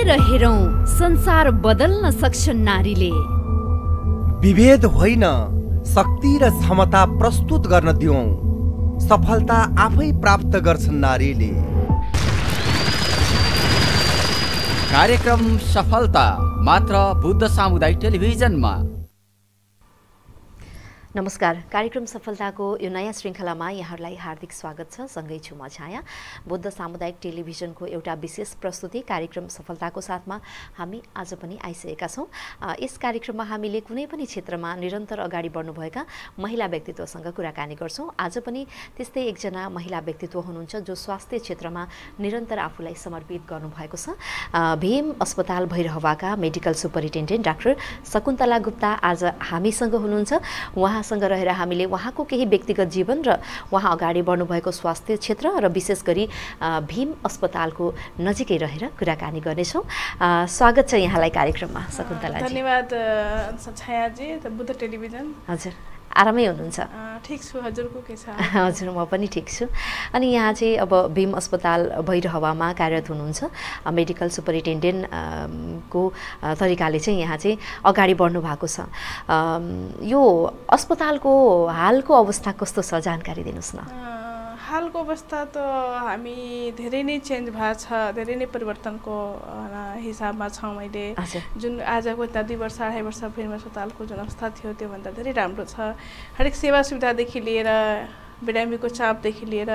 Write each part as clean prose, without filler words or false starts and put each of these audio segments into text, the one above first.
हेरौं संसार बदल्न सक्छन् नारीले। विभेद होइन, शक्ति र क्षमता प्रस्तुत गर्न दिउँ। सफलता आफै प्राप्त गर्छन् नारीले। कार्यक्रम सफलता मात्र बुद्ध सामुदायिक टेलिभिजनमा। नमस्कार, कार्यक्रम सफलताको यो नयाँ श्रृङ्खलामा यहाँहरूलाई हार्दिक स्वागत छ। सँगै छु म छाया। बुद्ध सामुदायिक टेलिभिजनको एउटा विशेष प्रस्तुति कार्यक्रम सफलताको साथमा हामी आज पनि आइसकेका छौँ। यस कार्यक्रममा हामीले कुनै पनि क्षेत्रमा निरन्तर अगाडि बढ्नुभएका महिला व्यक्तित्वसँग कुराकानी गर्छौँ। आज पनि त्यस्तै एकजना महिला व्यक्तित्व हुनुहुन्छ जो स्वास्थ्य क्षेत्रमा निरन्तर आफूलाई समर्पित गर्नुभएको छ। भीम अस्पताल भैरहवाका medical superintendent doctor Shakuntala Gupta आज हामीसँग हुनुहुन्छ। सँग रहेर हामीले उहाँको केही व्यक्तिगत जीवन र उहाँ अगाडि बढ्नुभएको स्वास्थ्य क्षेत्र र विशेष गरी भीम अस्पतालको नजिकै रहेर कुराकानी गर्नेछौँ। स्वागत छ यहाँलाई कार्यक्रममा शकुन्तला जी। धन्यवाद छायाजी। बुद्ध टेलिभिजन। हजुर, आरामै हुनुहुन्छ? ठिक छु, हजुरको के छ? हजुर, म पनि ठिक छु। अनि यहाँ चाहिँ अब भीम अस्पताल भैरहवामा कार्यरत हुनुहुन्छ। मेडिकल सुपरिन्टेन्डेन्ट को तरिकाले चाहिँ यहाँ चाहिँ अगाडि बढ्नु भएको छ। यो अस्पतालको हालको अवस्था कस्तो छ, जानकारी दिनुहोस् न। हालको अवस्था त हामी धेरै नै चेन्ज भएको छ, धेरै नै परिवर्तनको हिसाबमा छौँ। मैले जुन आजको 2 वर्ष 2.5 वर्ष भीम अस्पतालको जुन अवस्था थियो त्योभन्दा धेरै राम्रो छ। हरेक सेवा सुविधादेखि लिएर बिरामीको चापदेखि लिएर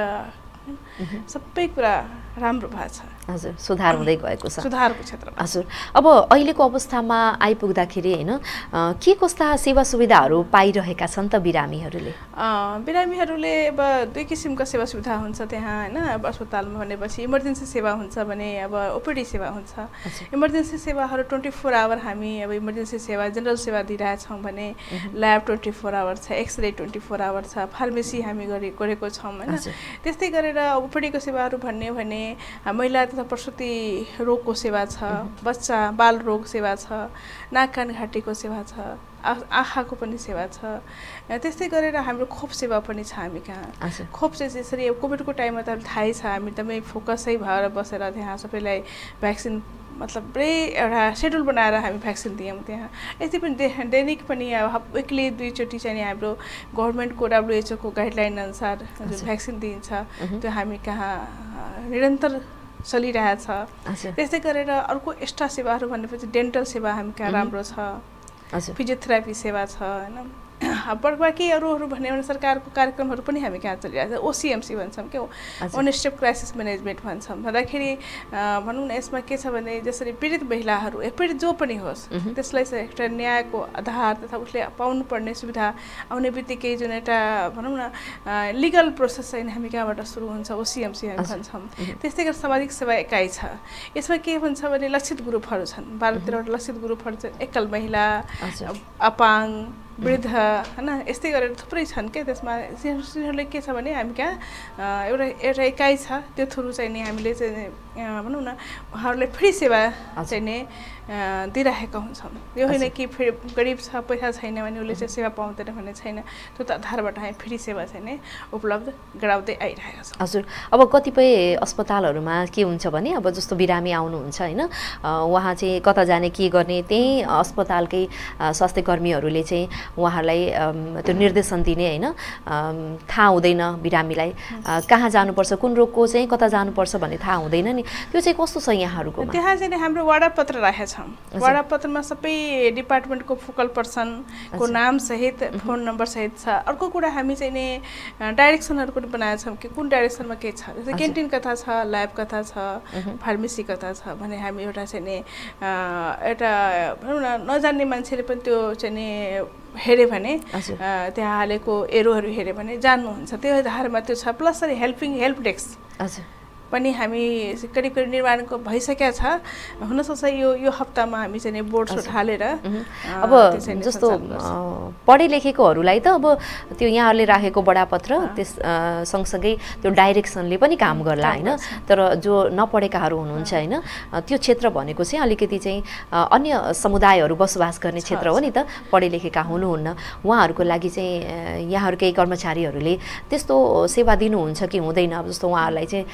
सबै कुरा राम्रो भएको छ। हजुर, सुधार हुँदै गएको छ सुधारको क्षेत्रमा। हजुर, अब अहिलेको अवस्थामा आइपुग्दाखेरि होइन के कस्ता सेवा सुविधाहरू पाइरहेका छन् त बिरामीहरूले? बिरामीहरूले अब 2 किसिमका सेवा सुविधा हुन्छ त्यहाँ होइन। अब अस्पतालमा भनेपछि इमर्जेन्सी सेवा हुन्छ भने अब ओपिडी सेवा हुन्छ। इमर्जेन्सी सेवाहरू 24 आवर हामी अब इमर्जेन्सी सेवा जेनरल सेवा दिइरहेछौँ भने ल्याब 24 आवर छ, एक्सरे 24 आवर छ, फार्मेसी हामी गरेको छौँ होइन। त्यस्तै गरेर ओपिडीको सेवाहरू भन्ने भने महिला तथा प्रसुति रोगको सेवा छ, बच्चा बाल रोग सेवा छ, नाक कान घाँटीको सेवा छ, आँखाको पनि सेवा छ। त्यस्तै गरेर हाम्रो खोप सेवा पनि छ हामी कहाँ। खोप चाहिँ जसरी कोभिडको टाइममा त थाहै छ, हामी एकदमै फोकसै भएर बसेर त्यहाँ सबैलाई भ्याक्सिन मतलब पुरै एउटा सेड्युल बनाएर हामी भ्याक्सिन दियौँ त्यहाँ। यति पनि दैनिक पनि अब विकली 2 चोटि चाहिँ हाम्रो गभर्मेन्टको WHO को गाइडलाइन अनुसार जुन भ्याक्सिन दिइन्छ त्यो हामी कहाँ निरन्तर चलिरहेछ। त्यस्तै गरेर अर्को एक्स्ट्रा सेवाहरू भनेपछि डेन्टल सेवा हामी कहाँ राम्रो छ, फिजियोथेरापी सेवा छ होइन। बाँकी अरूहरू भन्यो भने सरकारको कार्यक्रमहरू पनि हामी कहाँ चलिरहेको छ। OCMC भन्छौँ क्या, ओन स्टेप क्राइसिस म्यानेजमेन्ट भन्छौँ। भन्दाखेरि भनौँ न यसमा के छ भने जसरी पीडित महिलाहरू पीडित जो पनि होस् त्यसलाई चाहिँ एउटा न्यायको आधार तथा उसले पाउनुपर्ने सुविधा आउने बित्तिकै जुन एउटा भनौँ न लिगल प्रोसेस चाहिँ हामी कहाँबाट सुरु हुन्छ, OCMC हामी भन्छौँ। त्यस्तै गरी सामाजिक सेवा एकाइ छ। यसमा के भन्छ भने लक्षित ग्रुपहरू छन्, 12-13वटा लक्षित ग्रुपहरू छन्। एकल महिला, अपाङ, वृद्ध होइन, यस्तै गरेर थुप्रै छन् क्या। त्यसमा तिनीहरूले के छ भने हामी कहाँ एउटा एकाइ छ, त्यो थ्रु चाहिँ नि हामीले चाहिँ भनौँ न उहाँहरूलाई फ्री सेवा चाहिँ नि दिइरहेका हुन्छौँ। यो होइन कि गरिब छ, पैसा छैन भने उसले चाहिँ सेवा पाउँदैन भन्ने छैन। त्यो त आधारबाट हामी फ्री सेवा चाहिँ नि उपलब्ध गराउँदै आइरहेका छौँ। हजुर, अब कतिपय अस्पतालहरूमा के हुन्छ भने अब जस्तो बिरामी आउनुहुन्छ होइन, उहाँ चाहिँ कता जाने के गर्ने त्यही अस्पतालकै स्वास्थ्य कर्मीहरूले चाहिँ उहाँहरूलाई त्यो निर्देशन दिने होइन, थाहा हुँदैन बिरामीलाई कहाँ जानुपर्छ, कुन रोगको चाहिँ कता जानुपर्छ भन्ने थाहा हुँदैन नि। त्यो चाहिँ कस्तो छ यहाँहरूको? त्यहाँ चाहिँ हाम्रो वाडापत्र राखेका छौँ। वाडापत्रमा सबै डिपार्टमेन्टको फोकल पर्सनको नाम सहित फोन नम्बर सहित छ। अर्को कुरा हामी चाहिँ नि डाइरेक्सनहरू पनि बनाएका छौँ कि कुन डाइरेक्सनमा के छ। जस्तै क्यान्टिन कता छ, ल्याब कता छ, फार्मेसी कता छ भने हामी एउटा चाहिँ नि एउटा भनौँ न नजान्ने मान्छेले पनि त्यो चाहिँ नि हेऱ्यो भने त्यहाँ हालेको एरोहरू हेऱ्यो भने जान्नुहुन्छ। त्यो आधारमा त्यो छ। प्लस हेल्प डेस्क पनि हामी करिब निर्माणको भइसकेको छ। हुनसक्छ यो हप्तामा हामी चाहिँ बोर्ड हालेर अब जस्तो पढे लेखेकोहरूलाई त अब त्यो यहाँहरूले राखेको बडापत्र त्यस सँगसँगै त्यो डाइरेक्सनले पनि काम गर्ला होइन। तर जो नपढेकाहरू हुनुहुन्छ होइन, त्यो क्षेत्र भनेको चाहिँ अलिकति चाहिँ अन्य समुदायहरू बसोबास गर्ने क्षेत्र हो नि त, पढे लेखेका हुनुहुन्न। उहाँहरूको लागि चाहिँ यहाँहरूकै कर्मचारीहरूले त्यस्तो सेवा दिनुहुन्छ कि हुँदैन? अब जस्तो उहाँहरूलाई चाहिँ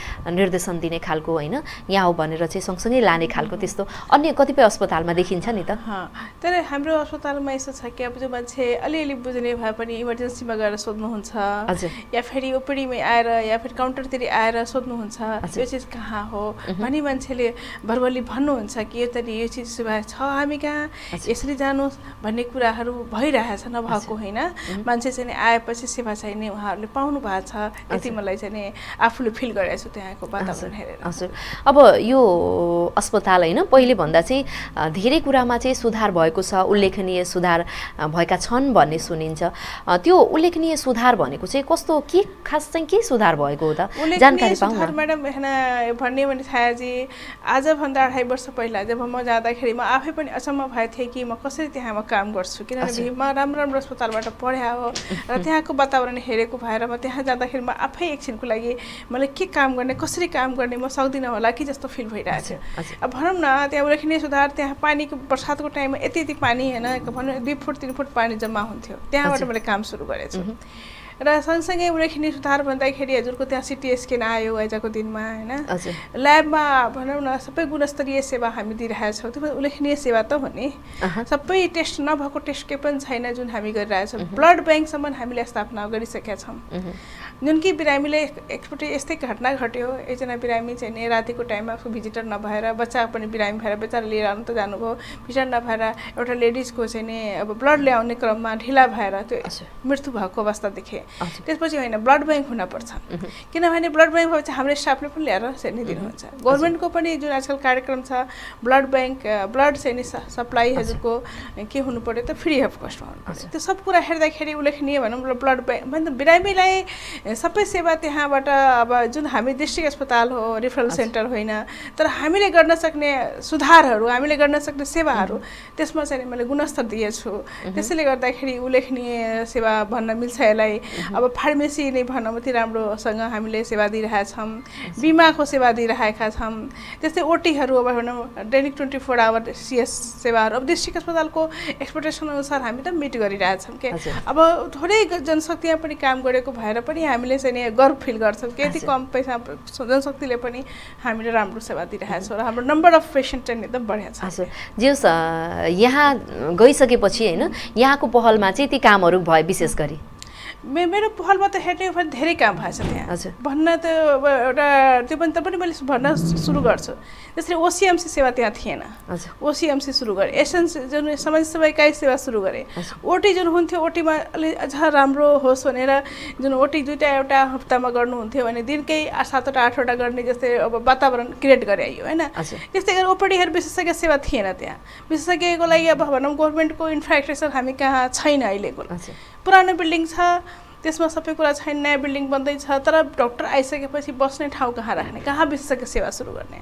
निर्देशन दिने खालको होइन यहाँ हो भनेर चाहिँ सँगसँगै लाने खालको त्यस्तो अन्य कतिपय अस्पतालमा देखिन्छ नि त। तर हाम्रो अस्पतालमा यस्तो छ कि अब जो मान्छे अलिअलि बुझ्ने भए पनि इमर्जेन्सीमा गएर सोध्नुहुन्छ या फेरि ओपिडीमै आएर या फेरि काउन्टरतिर आएर सोध्नुहुन्छ यो चिज कहाँ हो भनी मान्छेले भर्बली भन्नुहुन्छ कि यो त यो चिज सुविधा छ हामी कहाँ यसरी जानुहोस् भन्ने कुराहरू भइरहेछ नभएको होइन। मान्छे चाहिँ आएपछि सेवा चाहिने उहाँहरूले पाउनु भएको छ यति मलाई चाहिँ आफूले फिल गरेको छु त्यहाँको वातावरण हेरेर। हजुर अब यो अस्पताल होइन पहिले भन्दा चाहिँ धेरै कुरामा चाहिँ सुधार भएको छ, उल्लेखनीय सुधार भएका छन् भन्ने सुनिन्छ। त्यो उल्लेखनीय सुधार भनेको चाहिँ कस्तो के खास चाहिँ के सुधार भएको हो त जानकारी पाउँ न। म्याडम होइन भन्ने भने छायाजी आजभन्दा 2.5 वर्ष पहिला जब म जाँदाखेरि म आफै पनि अचम्म भएको थिएँ कि म कसरी त्यहाँ म काम गर्छु किनभने म राम्रो राम्रो अस्पतालबाट पढ्या हो र त्यहाँको वातावरण हेरेको भएर म त्यहाँ जाँदाखेरि म आफै एकछिनको लागि मैले के काम गर्ने कसरी काम गर्ने म सक्दिनँ होला कि जस्तो फिल भइरहेको थियो। अब भनौँ न त्यहाँ उल्लेखनीय सुधार त्यहाँ पानीको बर्सातको टाइममा यति पानी होइन भनौँ 2 फुट 3 फुट पानी जम्मा हुन्थ्यो त्यहाँबाट मैले काम सुरु गरेको छु। र सँगसँगै उल्लेखनीय सुधार भन्दाखेरि हजुरको त्यहाँ सिटी स्क्यान आयो आजको दिनमा होइन ल्याबमा भनौँ न सबै गुणस्तरीय सेवा हामी दिइरहेछौँ त्यो उल्लेखनीय सेवा त हो नि। सबै टेस्ट नभएको टेस्ट केही पनि छैन जुन हामी गरिरहेछौँ। ब्लड ब्याङ्कसम्म हामीले स्थापना गरिसकेका छौँ जुन कि बिरामीले एकपल्ट यस्तै घटना घट्यो एकजना बिरामी चाहिँ नि रातिको टाइममा उसको भिजिटर नभएर बच्चा पनि बिरामी भएर बेचारा लिएर आउनु त जानुभयो भिजिटर नभएर एउटा लेडिजको चाहिँ नि अब ब्लड ल्याउने क्रममा ढिला भएर त्यो मृत्यु भएको अवस्था देखेँ। त्यसपछि होइन ब्लड ब्याङ्क हुनपर्छ किनभने ब्लड ब्याङ्क भएपछि हाम्रो स्टाफले पनि ल्याएर चाहिँ दिनुहुन्छ। गभर्मेन्टको पनि जुन आजकल कार्यक्रम छ ब्लड ब्याङ्क ब्लड चाहिँ नि सप्लाई हजुरको के हुनु पर्यो त फ्री अफ कस्टमा हुनुपर्छ। त्यो सब कुरा हेर्दाखेरि उल्लेखनीय भनौँ ब्लड ब्याङ्क भन्दा बिरामीलाई सबै सेवा त्यहाँबाट अब जुन हामी डिस्ट्रिक्ट अस्पताल हो रिफरल सेन्टर होइन तर हामीले गर्न सक्ने सुधारहरू हामीले गर्न सक्ने सेवाहरू त्यसमा चाहिँ मैले गुणस्तर दिएछु। त्यसैले गर्दाखेरि उल्लेखनीय सेवा भन्न मिल्छ यसलाई। अब फार्मेसी नै भनौँ अति राम्रोसँग हामीले सेवा दिइरहेछौँ, बिमाको सेवा दिइरहेका छौँ। त्यस्तै ओटीहरू अब भनौँ दैनिक 24 आवर सीएस सेवाहरू अब डिस्ट्रिक्ट अस्पतालको एक्सपेक्टेसन अनुसार हामी त मिट गरिरहेछौँ के। अब थोरै जनशक्तिमा पनि काम गरेको भएर पनि हामीले चाहिँ गर्व फिल गर्छौँ कि यति कम पैसा जनशक्तिले पनि हामीले राम्रो सेवा दिइरहेछौँ र हाम्रो नम्बर अफ पेसेन्ट चाहिँ एकदम बढिया छ। हजुर जियोस् यहाँ गइसकेपछि होइन यहाँको पहलमा चाहिँ ती कामहरू भयो विशेष गरी मेरो पहलमा त हेर्ने भने धेरै काम भएछ त्यहाँ भन्न त एउटा त्यो पनि मैले भन्न सुरु गर्छु। त्यसरी ओसिएमसी सेवा त्यहाँ थिएन ओसिएमसी सुरु गरेँ एसेन्स जुन समाजसेवाकाई सेवा सुरु गरेँ। ओटी जुन हुन्थ्यो ओटीमा अलि अझ राम्रो होस् भनेर जुन ओटी 2टा एउटा हप्तामा गर्नुहुन्थ्यो भने दिनकै 7वटा 8वटा गर्ने जस्तै अब वातावरण क्रिएट गराइयो होइन। त्यस्तै गरी ओपिडीहरू विशेषज्ञ सेवा थिएन त्यहाँ विशेषज्ञको लागि अब भनौँ गभर्मेन्टको इन्फ्रास्ट्रक्चर हामी कहाँ छैन अहिलेको। पुरानो बिल्डिङ छ त्यसमा सबै कुरा छैन नयाँ बिल्डिङ बन्दैछ तर डक्टर आइसकेपछि बस्ने ठाउँ कहाँ राख्ने कहाँ विशेषज्ञ सेवा सुरु गर्ने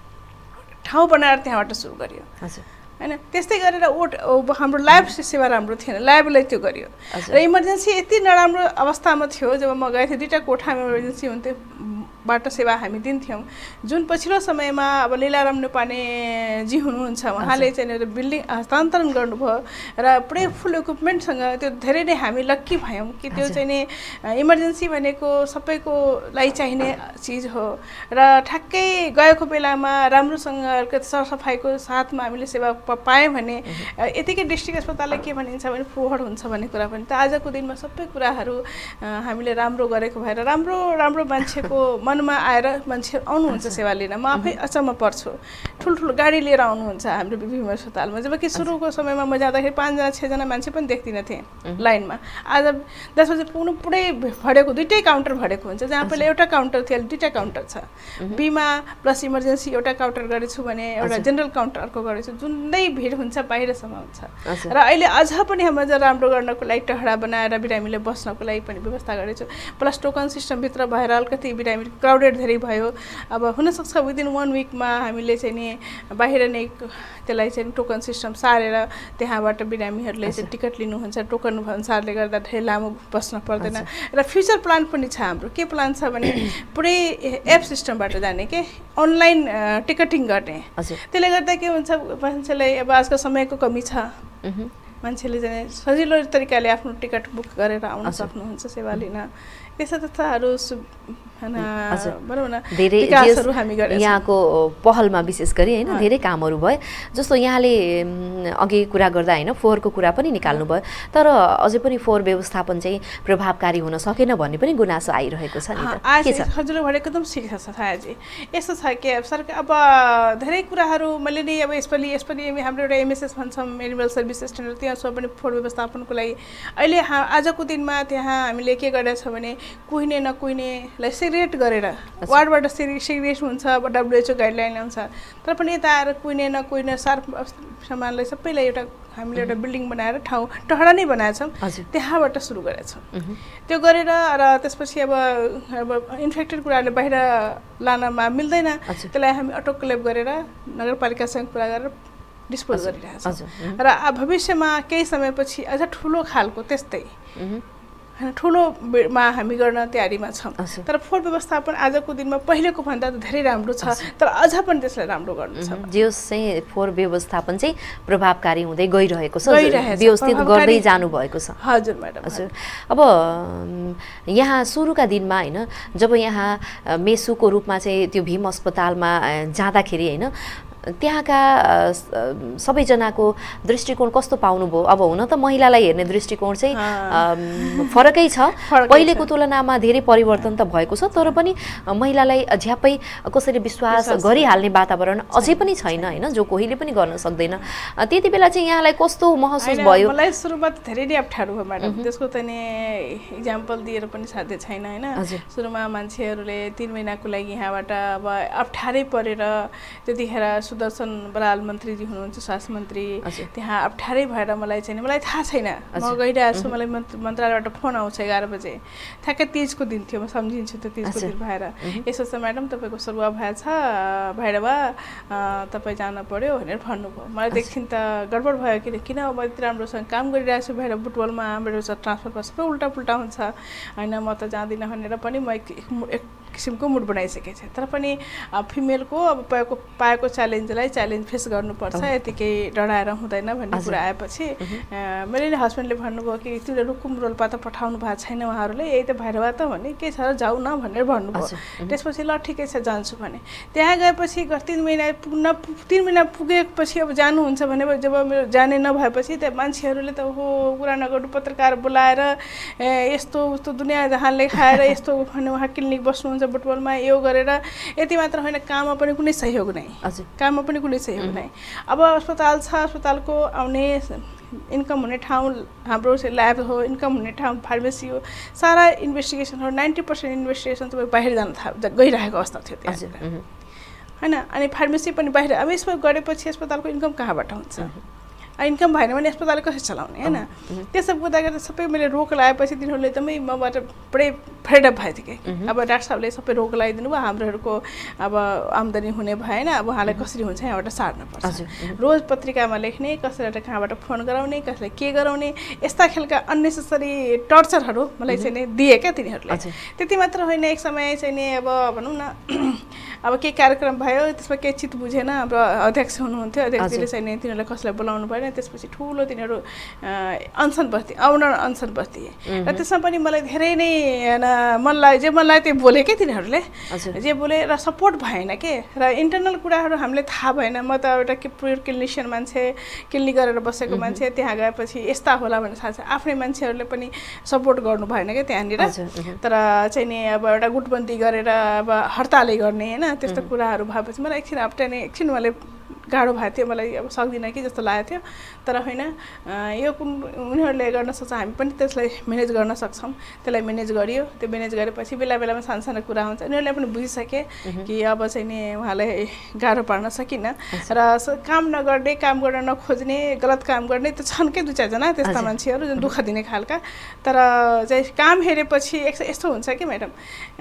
ठाउँ बनाएर त्यहाँबाट सुरु गरियो होइन। त्यस्तै गरेर हाम्रो ल्याब सेवा राम्रो थिएन ल्याबलाई त्यो गरियो र इमर्जेन्सी यति नराम्रो अवस्थामा थियो जब म गएँ थिएँ 2टा कोठामा इमर्जेन्सी हुन्थ्यो बाट सेवा हामी दिन्थ्यौँ। जुन पछिल्लो समयमा अब लीलाराम नेपानेजी हुनुहुन्छ उहाँले चाहिँ एउटा बिल्डिङ हस्तान्तरण गर्नुभयो र पुरै फुल इक्विपमेन्टसँग त्यो धेरै नै हामी लक्की भयौँ कि त्यो चाहिँ नि इमर्जेन्सी भनेको सबैकोलाई चाहिने चिज हो र ठ्याक्कै गएको बेलामा राम्रोसँग सरसफाइको साथमा हामीले सेवा पायौँ भने यतिकै डिस्ट्रिक्ट अस्पतालले के भनिन्छ भने फोहोर हुन्छ भन्ने कुरा पनि त आजको दिनमा सबै कुराहरू हामीले राम्रो गरेको भएर राम्रो राम्रो मान्छेको मनमा आएर मान्छे आउनुहुन्छ सेवा लिन। म आफै अचम्म पर्छु ठुल्ठुलो गाडी लिएर आउनुहुन्छ हाम्रो विभिन्न अस्पतालमा जबकि सुरुको समयमा म जाँदाखेरि 5जना 6जना मान्छे पनि देख्दिनँ थिएँ लाइनमा। आज 10 बजे पुग्नु पुरै भरेको 2टै काउन्टर भरेको हुन्छ जहाँ पहिला एउटा काउन्टर थियो अहिले 2टा काउन्टर छ। बिमा प्लस इमर्जेन्सी एउटा काउन्टर गरेछु भने एउटा जेनरल काउन्टर अर्को गरेछु जुनै भिड हुन्छ बाहिरसम्म हुन्छ र अहिले अझ पनि हामी अझ राम्रो गर्नको लागि टहरा बनाएर बिरामीले बस्नको लागि पनि व्यवस्था गरेछु प्लस टोकन सिस्टमभित्र भएर अलिकति बिरामी क्राउडेड धेरै भयो। अब हुनसक्छ विदिन 1 विकमा हामीले चाहिँ नि बाहिर नै त्यसलाई चाहिँ टोकन सिस्टम सारेर त्यहाँबाट बिरामीहरूले चाहिँ टिकट लिनुहुन्छ टोकन अनुसारले गर्दा धेरै लामो बस्न पर्दैन र फ्युचर प्लान पनि छ हाम्रो के प्लान छ भने पुरै एप सिस्टमबाट जाने के अनलाइन टिकटिङ गर्ने। त्यसले गर्दा के हुन्छ मान्छेलाई अब आजको समयको कमी छ मान्छेले चाहिँ सजिलो तरिकाले आफ्नो टिकट बुक गरेर आउन सक्नुहुन्छ सेवा लिन। त्यस्ता त्यस्ताहरू भनौँ न धेरै विकासहरू हामी गरेका छौँ। यहाँको पहलमा विशेष गरी होइन धेरै कामहरू भयो। जस्तो यहाँले अघि कुरा गर्दा होइन फोहोरको कुरा पनि निकाल्नु भयो, तर अझै पनि फोहोर व्यवस्थापन चाहिँ प्रभावकारी हुन सकेन भन्ने पनि गुनासो आइरहेको छ नि त, के छ? हजुरले भनेको एकदम ठिक छ थाहाजी। यस्तो छ कि सरकार अब धेरै कुराहरू मैले नै अब यसपालि हाम्रो एउटा एमएसएस भन्छौँ, एनिमल सर्भिस स्ट्यान्डर्ड, त्यहाँ पनि फोहोर व्यवस्थापनको लागि अहिले आजको दिनमा त्यहाँ हामीले के गरेका छौँ भने कुहिने नकुहिनेलाई सेग्रेट गरेर वार्डबाट सेग्रेगेसन हुन्छ, WHO गाइडलाइन आउँछ, तर पनि यता आएर कुहिने नकुहिने सामानलाई सबैलाई हामीले एउटा बिल्डिङ बनाएर ठाउँ टहरा नै बनाएछौँ, त्यहाँबाट सुरु गरेका छौँ। त्यो गरेर र त्यसपछि अब इन्फेक्टेड कुराहरूले बाहिर लानमा मिल्दैन, त्यसलाई हामी अटोक्लेभ गरेर नगरपालिकासँग कुरा गरेर डिस्पोज गरिरहेको छौँ। र भविष्यमा केही समयपछि अझ ठुलो खालको त्यस्तै ठुलोमा हामी गर्न तयारीमा छौँ। तर फोहोर व्यवस्थापन आजको दिनमा पहिलेको भन्दा त धेरै राम्रो छ, तर अझ पनि त्यसलाई राम्रो गर्नु छ। जो चाहिँ फोहोर व्यवस्थापन चाहिँ प्रभावकारी हुँदै गइरहेको छ, व्यवस्थित गर्दै जानुभएको छ। हजुर म्याडम। हजुर, अब यहाँ सुरुका दिनमा होइन जब यहाँ मेसुको रूपमा चाहिँ त्यो भीम अस्पतालमा जाँदाखेरि होइन त्यहाँका सबैजनाको दृष्टिकोण कस्तो पाउनुभयो? अब हुन त महिलालाई हेर्ने दृष्टिकोण चाहिँ फरकै छ, पहिलेको तुलनामा धेरै परिवर्तन त भएको छ, तर पनि महिलालाई झ्याप्पै कसरी विश्वास गरिहाल्ने वातावरण अझै पनि छैन होइन, जो कोहीले पनि गर्न सक्दैन। त्यति बेला चाहिँ यहाँलाई कस्तो महसुस भयो? मलाई सुरुमा त धेरै नै अप्ठ्यारो भयो म्याडम, त्यसको त नि इक्जाम्पल दिएर पनि साध्य छैन होइन। सुरुमा मान्छेहरूले 3 महिनाको लागि यहाँबाट अब अप्ठ्यारै परेर, त्यतिखेर सुदर्शन बराल मन्त्रीजी हुनुहुन्छ स्वास्थ्य मन्त्री, त्यहाँ अप्ठ्यारै भएर मलाई थाहा छैन, म गइरहेको छु, मलाई मन्त्रालयबाट फोन आउँछ 11 बजे, ठ्याक्कै तीजको दिन थियो, म सम्झिन्छु त्यो तीजको दिन भएर यसो छ म्याडम तपाईँको सरुवा भएछ भैरवा तपाईँ जान पर्यो भनेर भन्नुभयो। मलाई देखिन त गडबड भयो किन म यति राम्रोसँग काम गरिरहेको छु भएर बुटवलमा मेरो ट्रान्सफर सबै उल्टा पुल्टा हुन्छ होइन, म त जाँदिनँ भनेर पनि म एक किसिमको मुड बनाइसकेको थिएँ। तर पनि फिमेलको अब पाएको च्यालेन्ज फेस गर्नुपर्छ, यतिकै डराएर हुँदैन भन्ने कुरा आएपछि मैले नि हस्बेन्डले भन्नुभयो कि तिमीले रुकुम रोल्पा त पठाउनु भएको छैन उहाँहरूले, यही त भैरवा त भने के छ जाऊ न भनेर भन्नुभयो। त्यसपछि ल ठिकै छ जान्छु भने त्यहाँ गएपछि 3 महिना पुगेपछि अब जानुहुन्छ भने जब मेरो जाने नभएपछि त मान्छेहरूले त हो कुरा नगर्नु, पत्रकार बोलाएर यस्तो उस्तो दुनियाँ जहाँ लेखाएर यस्तो भने उहाँ क्लिनिक बस्नुहुन्छ बुटवलमा, यो गरेर यति मात्र होइन काममा पनि कुनै सहयोग नै, काममा पनि कुनै सहयोग नै। अब अस्पताल छ, अस्पतालको आउने इन्कम हुने ठाउँ हाम्रो ल्याब हो, इन्कम हुने ठाउँ फार्मेसी हो, सारा इन्भेस्टिगेसनहरू 90% इन्भेस्टिगेसन तपाईँ बाहिर गइरहेको अवस्था थियो त्यहाँ होइन। अनि फार्मेसी पनि बाहिर, अब यसमा गरेपछि अस्पतालको इन्कम कहाँबाट हुन्छ? इन्कम भएन भने अस्पताल कसरी चलाउने होइन। त्यसो गर्दा सबै मैले रोक लगाएपछि तिनीहरूले एकदमै मबाट पुरै फ्रेडअप भएको थियो कि अब डाक्टर साहबले सबै रोक लगाइदिनु भयो, हाम्रोहरूको अब आम्दानी हुने भएन, अब उहाँलाई कसरी हुन्छ यहाँबाट सार्नुपर्छ, रोज पत्रिकामा लेख्ने, कसैबाट कहाँबाट फोन गराउने, कसैलाई के गराउने, यस्ता खालका अननेसेसरी टर्चरहरू मलाई चाहिँ नि दिए क्या तिनीहरूले। त्यति मात्र होइन, एक समय चाहिँ नि अब भनौँ न अब केही कार्यक्रम भयो त्यसमा केही चित बुझेन, हाम्रो अध्यक्ष हुनुहुन्थ्यो, अध्यक्षले चाहिँ नि तिनीहरूलाई कसैलाई बोलाउनु भएन, त्यसपछि ठुलो तिनीहरू अनसन बस्ती अनसन बस्ती र त्यसमा पनि मलाई धेरै नै मनलाई त्यो बोले के तिनीहरूले जे बोले र सपोर्ट भएन के, र इन्टरनल कुराहरू हामीले थाहा भएन। म त एउटा प्योर क्लिनिसियन मान्छे, क्लिनिक गरेर बसेको मान्छे, त्यहाँ गएपछि यस्ता होला भनेर थाहा छ, आफ्नै मान्छेहरूले पनि सपोर्ट गर्नु भएन क्या त्यहाँनिर। तर चाहिँ नि अब एउटा गुटबन्दी गरेर अब हडतालै गर्ने होइन, त्यस्तो कुराहरू भएपछि मलाई एकछिन मलाई गाह्रो भएको थियो, मलाई अब सक्दिनँ कि जस्तो लागेको थियो। तर होइन यो उनीहरूले गर्न सक्छ, हामी पनि त्यसलाई म्यानेज गर्न सक्छौँ, त्यसलाई म्यानेज गरियो। त्यो म्यानेज गरेपछि बेला बेलामा सानो सानो कुरा हुन्छ, उनीहरूले पनि बुझिसके कि अब चाहिँ नि उहाँलाई गाह्रो पार्न सकिनँ। र काम नगर्ने, काम गर्न नखोज्ने, गलत काम गर्ने त छन् के 2-4 जना त्यस्ता मान्छेहरू जुन दुःख दिने खालका। तर चाहिँ काम हेरेपछि यस्तो हुन्छ कि म्याडम,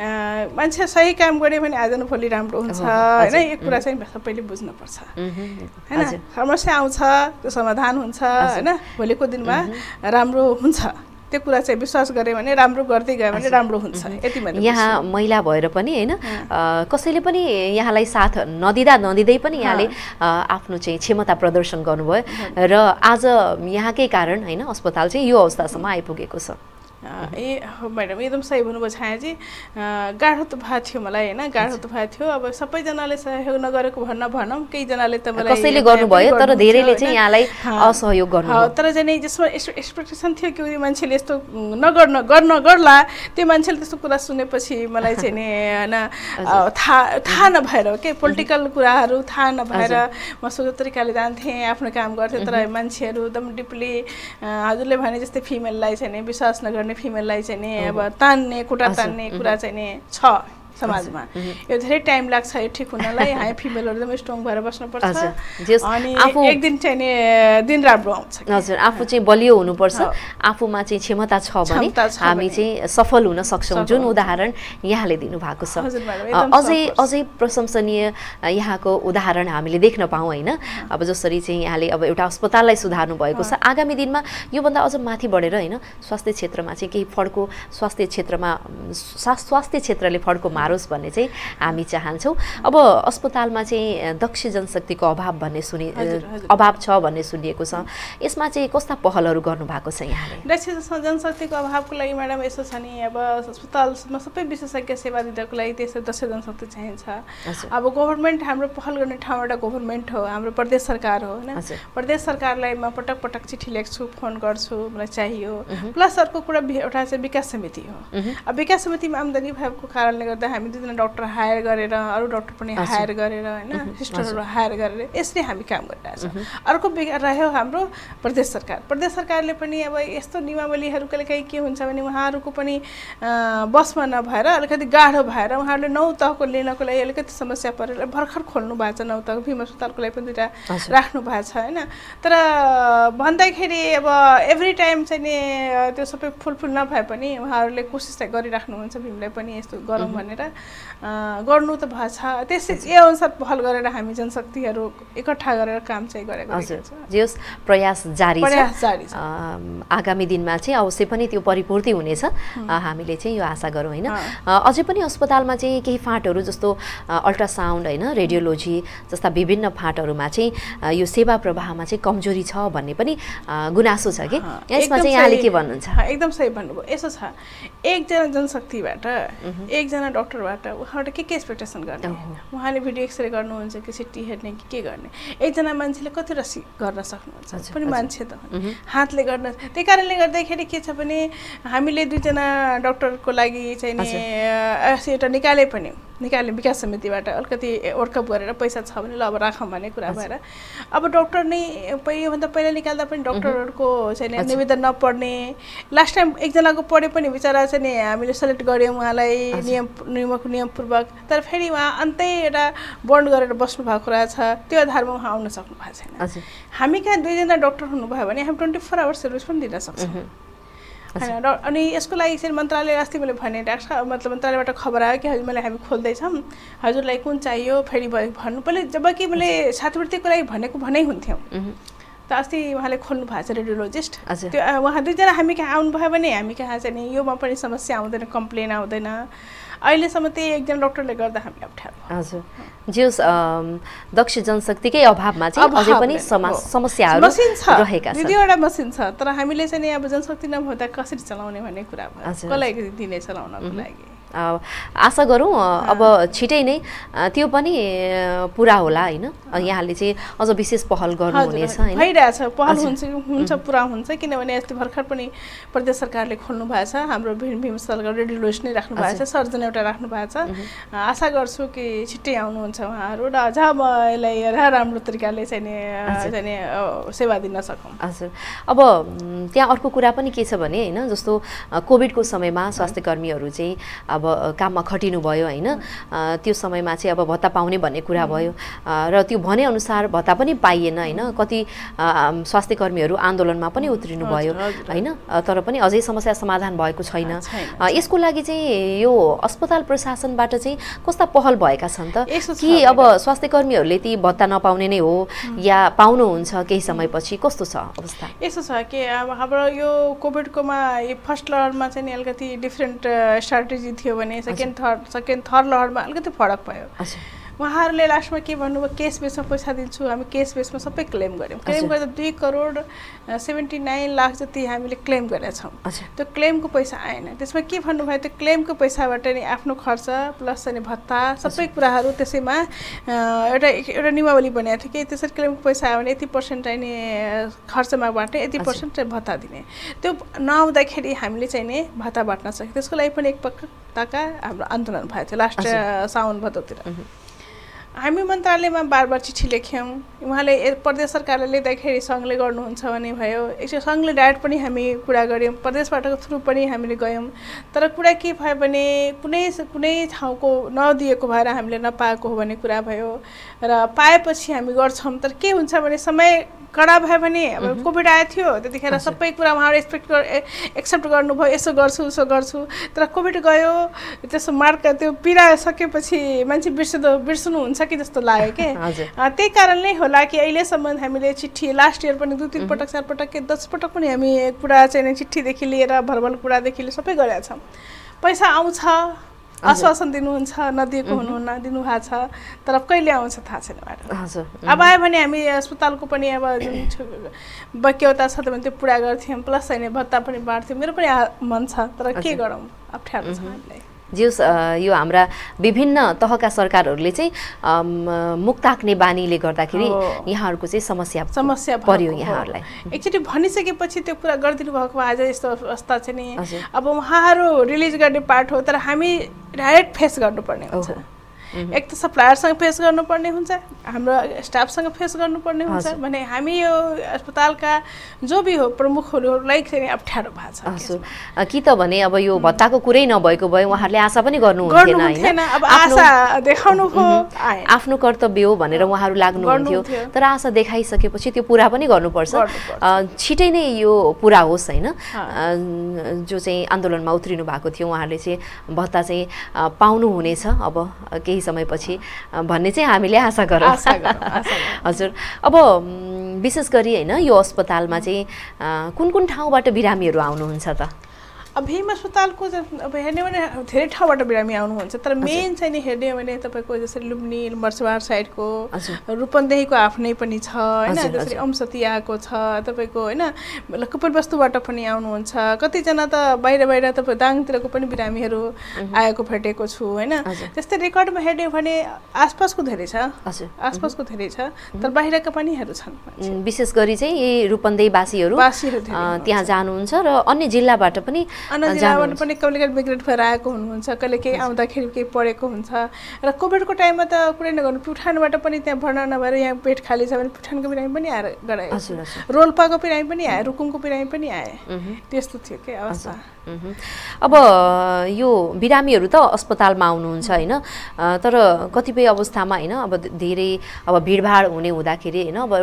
मान्छे सही काम गऱ्यो भने आज न भोलि राम्रो हुन्छ होइन, यो कुरा चाहिँ सबैले बुझ्नुपर्छ होइन। समस्या आउँछ त्यो समाधान हुन्छ होइन, भोलिको दिनमा राम्रो हुन्छ, त्यो कुरा चाहिँ विश्वास गऱ्यो भने, राम्रो गर्दै गयो भने राम्रो हुन्छ। यति मात्र। यहाँ महिला भएर पनि होइन कसैले पनि यहाँलाई साथ नदिँदै पनि यहाँले आफ्नो चाहिँ क्षमता प्रदर्शन गर्नुभयो र आज यहाँकै कारण होइन अस्पताल चाहिँ यो अवस्थासम्म आइपुगेको छ। ए म्याडम एकदम सही भन्नुभयो छायाजी। गाह्रो त भएको थियो मलाई होइन, गाह्रो त भएको थियो। अब सबैजनाले सहयोग नगरेको भनौँ, केहीजनाले त मलाई कसैले गर्नुभयो तर धेरैले चाहिँ यहाँलाई असहयोग गर्नुभयो। तर चाहिँ जसमा एक्सपेक्टेसन थियो कि मान्छेले यस्तो गर्ला, त्यो मान्छेले त्यस्तो कुरा सुनेपछि मलाई चाहिँ नि होइन थाहा नभएर के पोलिटिकल कुराहरू थाहा नभएर म सोझो तरिकाले जान्थेँ, आफ्नो काम गर्थेँ। तर मान्छेहरू एकदम डिपली हजुरले भने जस्तै फिमेललाई चाहिँ नि विश्वास नगर्ने, फिमेललाई चाहिँ नि अब तान्ने, खुट्टा तान्ने कुरा चाहिँ नि छ समाजमा। यो धेरै टाइम लाग्छ यो ठिक हुनलाई। हामी फिमेलहरू एकदम स्ट्रङ भएर बस्नुपर्छ अनि एक दिन चाहिँ नि दिन राम्रो आउँछ। हजुर, आफू चाहिँ बलियो हुनुपर्छ, आफूमा चाहिँ क्षमता छ भने हामी चाहिँ सफल हुन सक्छौँ, जुन उदाहरण यहाँले दिनुभएको छ। अझै प्रशंसनीय यहाँको उदाहरण हामीले देख्न पाऊँ होइन। अब जसरी चाहिँ यहाँले अब एउटा अस्पताललाई सुधार्नु भएको छ, आगामी दिनमा योभन्दा अझ माथि बढेर होइन स्वास्थ्य क्षेत्रमा चाहिँ केही फड्को स्वास्थ्य क्षेत्रले फड्को मारोस् भन्ने चाहिँ हामी चाहन्छौँ। अब अस्पतालमा चाहिँ दक्ष जनशक्तिको अभाव छ भन्ने सुनिएको छ, यसमा चाहिँ कस्ता पहलहरू गर्नुभएको छ यहाँले? दक्ष जनशक्तिको अभावको लागि म्याडम यसो छ नि, अब अस्पतालमा सबै विशेषज्ञ सेवा दिनको लागि त्यसै दक्ष जनशक्ति चाहिन्छ। अब गभर्मेन्ट हाम्रो पहल गर्ने ठाउँ एउटा गभर्मेन्ट हो, हाम्रो प्रदेश सरकार हो होइन। प्रदेश सरकारलाई म पटक पटक चिठी लेख्छु, फोन गर्छु, मलाई चाहियो। प्लस अर्को कुरा एउटा चाहिँ विकास समिति हो। अब विकास समितिमा आम्दानी भएको कारणले गर्दा हामी दुईजना डाक्टर हायर गरेर, अरू डाक्टर पनि हायर गरेर होइन, सिस्टरहरू हायर गरेर यसरी हामी काम गरिरहेछौँ। अर्को रह्यो हाम्रो प्रदेश सरकार। प्रदेश सरकारले पनि अब यस्तो नियमावलीहरूको कहीँ के हुन्छ भने उहाँहरूको पनि बसमा नभएर अलिकति गाह्रो भएर उहाँहरूले 9 तहको लिनको लागि अलिकति समस्या परेर भर्खर खोल्नु भएको छ। 9 तहको भीम अस्पतालको लागि पनि 2टा राख्नु भएको छ होइन। तर भन्दाखेरि अब एभ्री टाइम चाहिँ नि त्यो सबै फुलफुल नभए पनि उहाँहरूले कोसिस चाहिँ गरिराख्नुहुन्छ भीमलाई पनि यस्तो गरौँ भनेर। गर्नु त भएको छ, त्यसै यो अनुसार पहल गरेर हामी जनशक्तिहरू एकट्ठा गरेर काम चाहिँ गरेको छ। जे होस् प्रयास जारी छ। आगामी दिनमा चाहिँ अवश्य पनि त्यो परिपूर्ति हुनेछ, हामीले चाहिँ यो आशा गरौँ होइन। अझै पनि अस्पतालमा चाहिँ केही फाँटहरू जस्तो अल्ट्रासाउन्ड होइन, रेडियोलोजी जस्ता विभिन्न फाँटहरूमा चाहिँ यो सेवा प्रवाहमा चाहिँ कमजोरी छ भन्ने पनि गुनासो छ कि यसमा चाहिँ यहाँले के भन्नुहुन्छ? एकदम सही भन्नुभयो। यसो छ, एकजना जनशक्तिबाट एकजना डक्टरबाट उहाँबाट के एक्सपेक्टेसन गर्ने? उहाँले भिडियो एक्सरे गर्नुहुन्छ कि सिटी हेर्ने कि के गर्ने? एकजना मान्छेले कति रसी गर्न सक्नुहुन्छ? पनि मान्छे त हातले गर्न। त्यही कारणले गर्दाखेरि के छ भने हामीले दुईजना डक्टरको लागि चाहिँ नि एउटा निकाल्ने विकास समितिबाट अलिकति वर्कअप गरेर पैसा छ भने ल अब राखौँ भन्ने कुरा भएर अब डक्टर नै योभन्दा पहिला निकाल्दा पनि डक्टरहरूको चाहिँ निवेदन नपढ्ने। लास्ट टाइम एकजनाको पढे पनि बिचरा चाहिँ नि हामीले सेलेक्ट गऱ्यौँ उहाँलाई नियमपूर्वक, तर फेरि उहाँ अन्तै एउटा बन्ड गरेर बस्नु भएको रहेछ। त्यो आधारमा उहाँ आउन सक्नु भएको छैन। हामी कहाँ दुईजना डक्टर हुनुभयो भने हामी 24 आवर सर्भिस पनि दिन सक्छौँ होइन। अनि यसको लागि चाहिँ मन्त्रालय अस्ति मैले भने डाक्टर मतलब मन्त्रालयबाट खबर आयो कि हजुर मैले हामी खोल्दैछौँ, हजुरलाई कुन चाहियो फेरि भन्नु पहिले। जबकि मैले छात्रवृत्तिको लागि भनै हुन्थ्यौँ त अस्ति उहाँले खोल्नु भएको छ रेडियोलोजिस्ट। त्यो उहाँ दुईजना हामी कहाँ आउनुभयो भने हामी कहाँ चाहिँ नि योमा पनि समस्या आउँदैन, कम्प्लेन आउँदैन। अहिलेसम्म त्यही एकजना डक्टरले गर्दा हामी अप्ठ्यारो। हजुर, जे होस् दक्ष जनशक्तिकै अभावमा चाहिँ अझै पनि समस्याहरू रहेका छन्। दुईवटा मसिन छ, तर हामीले चाहिँ नि अब जनशक्ति नभउँदा कसरी चलाउने भन्ने कुरा भयो, कसलाई दिने चलाउनको लागि। आशा गरौँ अब छिटै नै त्यो पनि पुरा होला होइन। यहाँले चाहिँ अझ विशेष पहल गर्नुहुनेछ होइन? भइरहेछ, पहल हुन्छ पुरा हुन्छ। किनभने यस्तो भर्खर पनि प्रदेश सरकारले खोल्नु भएको छ, हाम्रो भीम अस्पतालको रेडियोलोजिस्ट नै राख्नु भएको छ, सर्जन एउटा राख्नु भएको छ। आशा गर्छु कि छिट्टै आउनुहुन्छ उहाँहरू र अझ म यसलाई राम्रो तरिकाले चाहिँ नि सेवा दिन सकौँ। हजुर, अब त्यहाँ अर्को कुरा पनि के छ भने होइन, जस्तो कोभिडको समयमा स्वास्थ्य कर्मीहरू चाहिँ अब काममा खटिनु भयो होइन, त्यो समयमा चाहिँ अब भत्ता पाउने भन्ने कुरा भयो र त्यो भनेअनुसार भत्ता पनि पाइएन होइन। कति स्वास्थ्य कर्मीहरू आन्दोलनमा पनि उत्रिनु भयो होइन, तर पनि अझै समस्या समाधान भएको छैन। यसको लागि चाहिँ यो अस्पताल प्रशासनबाट चाहिँ कस्ता पहल भएका छन् त? कि अब स्वास्थ्य कर्मीहरूले ती भत्ता नपाउने नै हो या पाउनुहुन्छ केही समयपछि, कस्तो छ अवस्था? यसो छ कि अब हाम्रो यो कोभिडकोमा फर्स्ट लहरमा चाहिँ नि अलिकति डिफ्रेन्ट स्ट्राटेजी थियो भने सेकेन्ड थर्ड लहरमा अलिकति फरक भयो। उहाँहरूले लास्टमा के भन्नुभयो केस बेसमा पैसा दिन्छु हामी केस बेसमा सबै क्लेम गऱ्यौँ क्लेम गर्दा 2,79 लाख जति हामीले क्लेम गरेका छौँ त्यो क्लेमको पैसा आएन त्यसमा के भन्नुभयो त्यो क्लेमको पैसाबाट नि आफ्नो खर्च प्लस चाहिँ भत्ता सबै कुराहरू त्यसैमा एउटा नियमावली बनाएको थियो कि त्यसरी क्लेमको पैसा आयो भने 80% चाहिँ नि खर्चमा बाँड्ने 80% चाहिँ भत्ता दिने त्यो नआउँदाखेरि हामीले चाहिँ नि भत्ता बाँड्न सक्यो त्यसको लागि पनि एक पटक हाम्रो आन्दोलन भएको थियो लास्ट साउन भदौतिर हामी मन्त्रालयमा बार चिठी लेख्यौँ उहाँले प्रदेश सरकारले लेख्दाखेरि सङ्घले गर्नुहुन्छ भने भयो यसो सङ्घले डाइरेक्ट पनि हामी कुरा गऱ्यौँ प्रदेशबाटको थ्रु पनि हामीले गयौँ तर कुरा के भयो भने कुनै ठाउँको नदिएको भएर हामीले नपाएको हो भन्ने कुरा भयो र पाएपछि हामी गर्छौँ तर के हुन्छ भने समय कडा भयो भने अब कोभिड आएको थियो त्यतिखेर सबै कुरा उहाँहरू एक्सेप्ट गर्नुभयो यसो गर्छु उसो गर्छु तर कोभिड गयो त्यसो मार्क त्यो पीडा सकेपछि मान्छे बिर्सनुहुन्छ कि जस्तो लाग्यो के त्यही कारणले होला कि अहिलेसम्म हामीले चिठी लास्ट इयर पनि 2-3 पटक 4 पटक 10 पटक पनि हामी कुरा चाहिँ चिठीदेखि लिएर भर्बल कुरादेखि लिएर सबै गरेका छौँ पैसा आउँछ आश्वासन दिनुहुन्छ नदिएको हुनुहुन्न दिनुभएको छ तर कहिले आउँछ थाहा छैन अब आयो भने हामी अस्पतालको पनि अब जुन बक्यौता छ भने त्यो पुरा गर्थ्यौँ प्लस होइन भत्ता पनि बाँड्थ्यौँ मेरो पनि मन छ तर के गरौँ अप्ठ्यारो छ हामीलाई जियोस् यो हाम्रा विभिन्न तहका सरकारहरूले चाहिँ मुख ताक्ने बानीले गर्दाखेरि यहाँहरूको चाहिँ समस्या पर्यो यहाँहरूलाई एकचोटि भनिसकेपछि त्यो कुरा गरिदिनु भएको आज यस्तो अवस्था चाहिँ नि अब उहाँहरू रिलिज गर्ने पार्ट हो तर हामी डाइरेक्ट फेस गर्नुपर्ने हुन्छ एक त सप्लायरसँग फेस गर्नुपर्ने हुन्छ हाम्रो स्टाफसँग फेस गर्नुपर्ने हुन्छ भने हामी यो अस्पतालका जो भी हो प्रमुखहरूलाई चाहिँ अप्ठ्यारो भएको छ कि त भने अब यो भत्ताको कुरै नभएको भए उहाँहरूले आशा पनि गर्नुहुन्थेन अब आशा देखाउनु भयो आफ्नो कर्तव्य हो भनेर उहाँहरू लाग्नुहुन्थ्यो तर आशा देखाइसकेपछि त्यो पुरा पनि गर्नुपर्छ छिटै नै यो पुरा होस् हैन जो चाहिँ आन्दोलनमा उत्रिनु भएको थियो उहाँहरूले चाहिँ भत्ता चाहिँ पाउनुहुनेछ अब केही समयपछि भन्ने चाहिँ हामीले आशा गरौँ हजुर अब विशेष गरी हैन यो अस्पतालमा चाहिँ कुन ठाउँबाट बिरामीहरू आउनुहुन्छ त अब भीम अस्पतालको अब हेर्ने भने धेरै ठाउँबाट बिरामी आउनुहुन्छ तर मेन चाहिँ नि हेर्ने भने तपाईँको जसरी लुम्बिनी मर्सवार साइडको रूपन्देहीको आफ्नै पनि छ होइन जसरी अमसती आएको छ तपाईँको होइन कपिलवस्तुबाट पनि आउनुहुन्छ कतिजना त बाहिर तपाईँ दाङतिरको पनि बिरामीहरू आएको भेटेको छु होइन त्यस्तै रेकर्डमा हेर्ने भने आसपासको धेरै छ आसपासको धेरै छ तर बाहिरका पनिहरू छन् विशेष गरी चाहिँ यी रूपन्देहीवासीहरू त्यहाँ जानुहुन्छ र अन्य जिल्लाबाट पनि जिल्लाबाट पनि कहिले मिग्रेट भएर आएको हुनुहुन्छ कहिले केही आउँदाखेरि केही परेको हुन्छ र कोभिडको टाइममा त कुरै नगर्नु प्युठानबाट पनि त्यहाँ भर्ना नभएर यहाँ पेट खाली छ भने प्युठानको बिरामी पनि आएर गरायो रोल्पाको बिरामी पनि आयो रुकुमको बिरामी पनि आए त्यस्तो थियो के अवस्था अब यो बिरामीहरू त अस्पतालमा आउनुहुन्छ हैन तर कतिपय अवस्थामा हैन अब धेरै अब भिडभाड हुने हुँदाखेरि हैन अब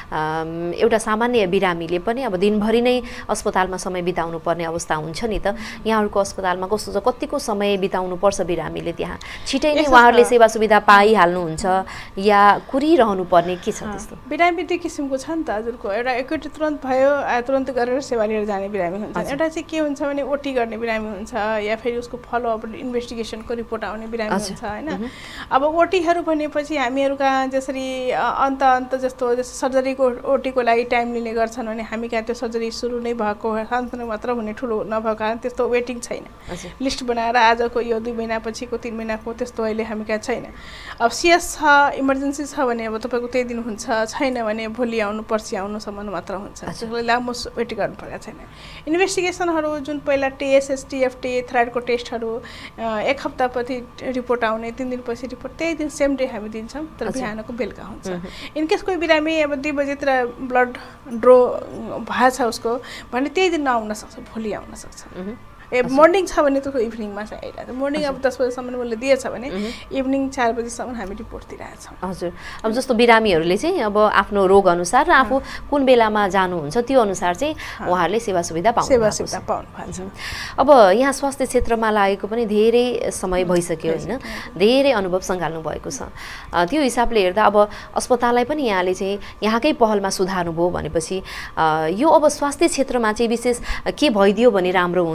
एउटा सामान्य बिरामीले पनि अब दिनभरि नै अस्पतालमा समय बिताउनु पर्ने अवस्था हुन्छ नि त यहाँहरुको अस्पतालमा कस्तो छ कतिको समय बिताउनु पर्छ बिरामीले त्यहाँ छिटै नै उहाँहरुले सेवा सुविधा पाइहाल्नुहुन्छ या कुरिरहनु पर्ने के छ त्यस्तो बिरामी दुई किसिमको छ नि त हजुरको एउटा एकैचोटि तुरन्त भयो तुरन्त गरेर सेवा लिएर जाने बिरामी हुन्छ एउटा चाहिँ के हुन्छ भने ओटी गर्ने बिरामी हुन्छ या फेरि उसको फलोअप इन्भेस्टिगेसनको रिपोर्ट आउने बिरामी हुन्छ हैन अब ओटीहरु भनेपछि हामीहरुका जसरी अन्त जस्तो सर्जरीको ओटीको लागि टाइम लिने गर्छन् भने हामी कहाँ त्यो सर्जरी सुरु नै भएको सान्तनो मात्र हुने ठुलो नभएको कारण त्यस्तो वेटिङ छैन लिस्ट बनाएर आजको यो 2 महिना पछिको 3 महिनाको त्यस्तो अहिले हामी कहाँ छैन अब सीएस छ इमर्जेन्सी छ भने अब तपाईको त्यही दिन हुन्छ छैन भने भोलि आउनु पर्सि आउनुसम्म मात्र हुन्छ त्यसले लामो वेट गर्नु पर्छ छैन इन्भेस्टिगेसनहरु जुन पहिला टीएसएस टीएफटी थ्राइडको टेस्टहरु एक हप्तापछि रिपोर्ट आउने 3 दिनपछि रिपोर्ट त्यही दिन सेम डे हामी दिन्छौं तर बिहानको बेलुका हुन्छ इन केस कोही बिरामी अब 2 बजेतिर ब्लड ड्रो भएछ उसको भने त्यही दिन नआउन सक्छ भोलि आउन सक्छ मर्निङ छ भने त इभिनिङमा चाहिँ आइरहेको मर्निङ अब 10 बजेसम्म उसले दिएछ भने इभिनिङ 4 बजेसम्म हामी रिपोर्ट दिइरहेछौँ हजुर अब जस्तो बिरामीहरूले चाहिँ अब आफ्नो रोग अनुसार र आफू कुन बेलामा जानुहुन्छ त्यो अनुसार चाहिँ उहाँहरूले सेवा सुविधा पाउनु भएको छ अब यहाँ स्वास्थ्य क्षेत्रमा लागेको पनि धेरै समय भइसक्यो हैन धेरै अनुभव सँगाल्नु भएको छ त्यो हिसाबले हेर्दा अब अस्पताललाई पनि यहाँले चाहिँ यहाँकै पहलमा सुधार्नु भयो भनेपछि यो अब स्वास्थ्य क्षेत्रमा चाहिँ विशेष के भइदियो भने राम्रो हुन्थ्यो होला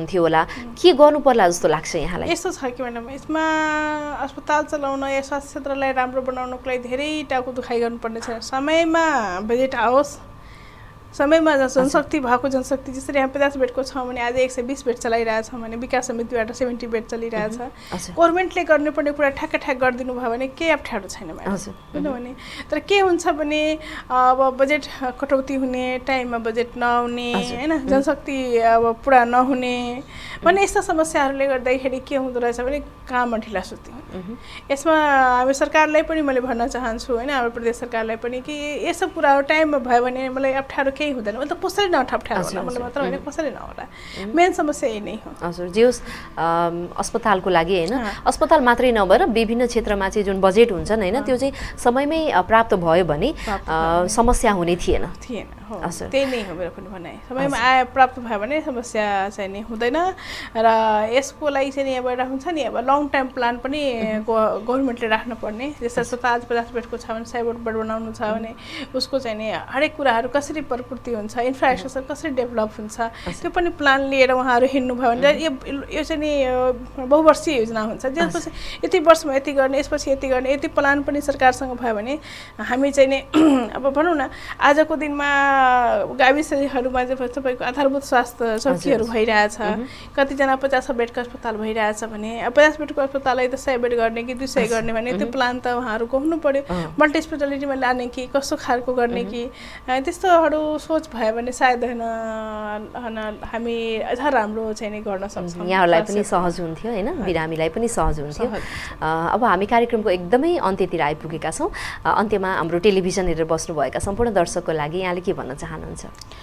के गर्नु पर्ला जस्तो लाग्छ यहाँलाई? यस्तो छ कि म्याडम, यसमा अस्पताल चलाउन या स्वास्थ्य क्षेत्रलाई राम्रो बनाउनको लागि धेरै टाउको दुखाइ गर्नुपर्ने छ। समयमा बजेट आओस्, समयमा जनशक्ति भएको जनशक्ति, जसरी यहाँ 50 बेडको छ भने आज 120 बेड चलाइरहेछ भने विकास समितिबाट 70 बेड चलिरहेछ। गभर्मेन्टले गर्नुपर्ने कुरा ठ्याक गरिदिनु भयो भने केही अप्ठ्यारो छैन म्याडम, किनभने तर के हुन्छ भने अब बजेट कटौती हुने, टाइममा बजेट नआउने होइन, जनशक्ति अब पुरा नहुने भने यस्ता समस्याहरूले गर्दाखेरि के हुँदो रहेछ भने काममा ढिलासुस्ती हुने। यसमा हामी सरकारलाई पनि मैले भन्न चाहन्छु होइन, हाम्रो प्रदेश सरकारलाई पनि कि यस्तो कुरा टाइममा भयो भने मलाई अप्ठ्यारो केही हुँदैन, मतलब कसरी नअप्ठ्यारो होला मलाई मात्र होइन, कसरी नहोला, मेन समस्या यही नै हो। हजुर, जे होस् अस्पतालको लागि होइन, अस्पताल मात्रै नभएर विभिन्न क्षेत्रमा चाहिँ जुन बजेट हुन्छन् होइन त्यो चाहिँ समयमै प्राप्त भयो भने समस्या हुने थिएन। हजुर, त्यही नै हो मेरो पनि भनाइ, समयमा प्राप्त भयो भने समस्या चाहिँ नि हुँदैन। र यसको लागि चाहिँ नि अब एउटा हुन्छ नि, अब लङ टर्म प्लान पनि गभर्मेन्टले राख्नुपर्ने। जस्तो अस्पताल 50 बेडको छ भने 100 बेड बनाउनु छ भने उसको चाहिँ नि हरेक कुराहरू कसरी प्रकृति हुन्छ, इन्फ्रास्ट्रक्चर कसरी डेभलप हुन्छ, त्यो पनि प्लान लिएर उहाँहरू हिँड्नुभयो भने यो चाहिँ नि बहुवर्षीय योजना हुन्छ। त्यसपछि यति वर्षमा यति गर्ने, यसपछि यति गर्ने, यति प्लान पनि सरकारसँग भयो भने हामी चाहिँ नि अब भनौँ न आजको दिनमा गाविसहरूमा चाहिँ तपाईँको आधारभूत स्वास्थ्य चौकीहरू भइरहेछ, कतिजना 50 बेडको अस्पताल भइरहेछ भने 50 बेडको अस्पताललाई त 100 बेड गर्ने कि 200 गर्ने भने त्यो प्लान त उहाँहरूको हुनु पर्यो। मल्टी स्पेसालिटीमा लाने कि कस्तो खालको गर्ने कि त्यस्तोहरू सोच भयो भने सायद होइन हामी अझ राम्रो चाहिँ नि गर्न सक्छौँ, यहाँहरूलाई पनि सहज हुन्थ्यो होइन, बिरामीलाई पनि सहज हुन्थ्यो। अब हामी कार्यक्रमको एकदमै अन्त्यतिर आइपुगेका छौँ। अन्त्यमा हाम्रो टेलिभिजन हेरेर बस्नुभएका सम्पूर्ण दर्शकको लागि यहाँले के भन्न चाहनुहुन्छ?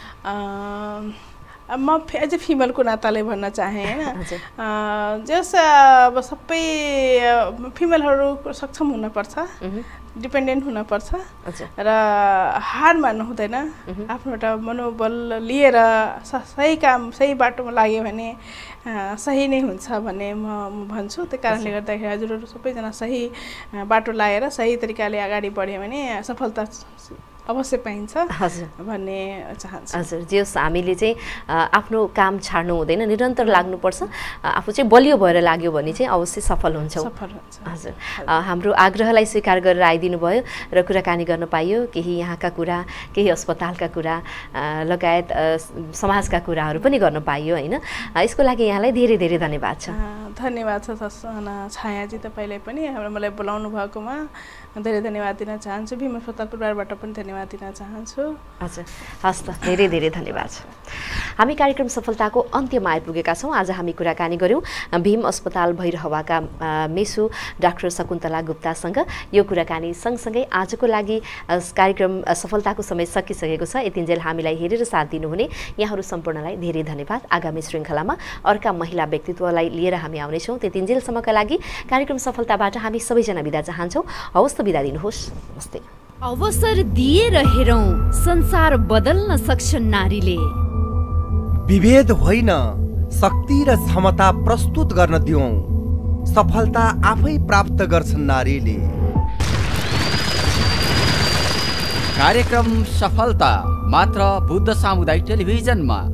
म एज ए फिमेलको नाताले भन्न चाहेँ होइन, जस अब सबै फिमेलहरू सक्षम हुनुपर्छ, डिपेन्डेन्ट हुनुपर्छ र हार मान्नु हुँदैन। आफ्नो एउटा मनोबल लिएर सही काम सही बाटोमा लाग्यो भने सही नै हुन्छ भन्ने म भन्छु। त्यही कारणले गर्दाखेरि हजुरहरू सबैजना सही बाटो लगाएर सही तरिकाले अगाडि बढ्यो भने सफलता अवश्य पाइन्छ भन्ने चाहन्छु। हजुर, जे होस् हामीले चाहिँ आफ्नो काम छाड्नु हुँदैन, निरन्तर लाग्नुपर्छ। आफू चाहिँ बलियो भएर लाग्यो भने चाहिँ अवश्य सफल हुन्छौँ। हजुर, हाम्रो आग्रहलाई स्वीकार गरेर आइदिनु भयो र कुराकानी गर्न पाइयो। केही यहाँका कुरा, केही अस्पतालका कुरा लगायत समाजका कुराहरू पनि गर्न पाइयो होइन। यसको लागि यहाँलाई धेरै धेरै धन्यवाद छ। धन्यवाद छ छायाजी, तपाईँलाई पनि मलाई बोलाउनु भएकोमा धेरै धन्यवाद दिन चाहन्छु। भीम अस्पताल परिवारबाट पनि धन्यवाद दिन चाहन्छु। हजुर, हस् त, धेरै धेरै धन्यवाद छ। हामी कार्यक्रम सफलताको अन्त्यमा आइपुगेका छौँ। आज हामी कुराकानी गऱ्यौँ भीम अस्पताल भैरहवाका मेसु डाक्टर शकुन्तला गुप्तासँग। यो कुराकानी सँगसँगै आजको लागि कार्यक्रम सफलताको समय सकिसकेको छ। यतिन्जेल हामीलाई हेरेर साथ दिनुहुने यहाँहरू सम्पूर्णलाई धेरै धन्यवाद। आगामी श्रृङ्खलामा अर्का महिला व्यक्तित्वलाई लिएर हामी आउनेछौँ। त्यतिन्जेलसम्मका लागि कार्यक्रम सफलताबाट हामी सबैजना बिदा चाहन्छौँ। हवस् त, बिदा दिनुहोस्। नमस्ते। अवसर दिएर हेरौँ, संसार बदल्न सक्छन् नारीले। विभेद होइन, शक्ति र क्षमता प्रस्तुत गर्न दिउँ। सफलता आफै प्राप्त गर्छन् नारीले। कार्यक्रम सफलता मात्र बुद्ध सामुदायिक टेलिभिजनमा।